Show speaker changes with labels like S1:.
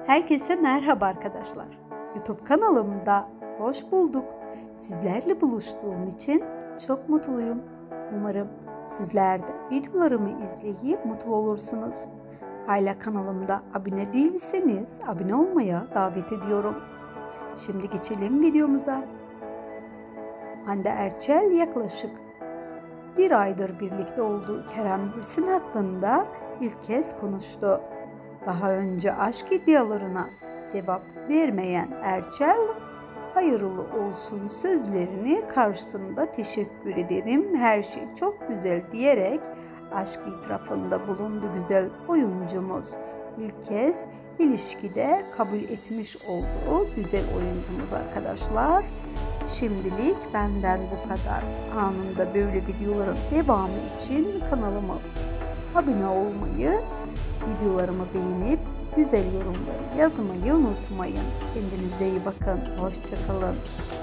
S1: Herkese merhaba arkadaşlar. YouTube kanalımda hoş bulduk. Sizlerle buluştuğum için çok mutluyum. Umarım sizler de videolarımı izleyip mutlu olursunuz. Hala kanalımda abone değilseniz abone olmaya davet ediyorum. Şimdi geçelim videomuza. Hande Erçel yaklaşık bir aydır birlikte olduğu Kerem Bürsin hakkında ilk kez konuştu. Daha önce aşk iddialarına cevap vermeyen Erçel, hayırlı olsun sözlerini karşısında teşekkür ederim, her şey çok güzel diyerek aşk itirafında bulundu güzel oyuncumuz. İlk kez ilişkide kabul etmiş olduğu güzel oyuncumuz arkadaşlar. Şimdilik benden bu kadar. Anında böyle videoların devamı için kanalıma abone olmayı, videolarımı beğenip güzel yorumları yazmayı unutmayın. Kendinize iyi bakın. Hoşça kalın.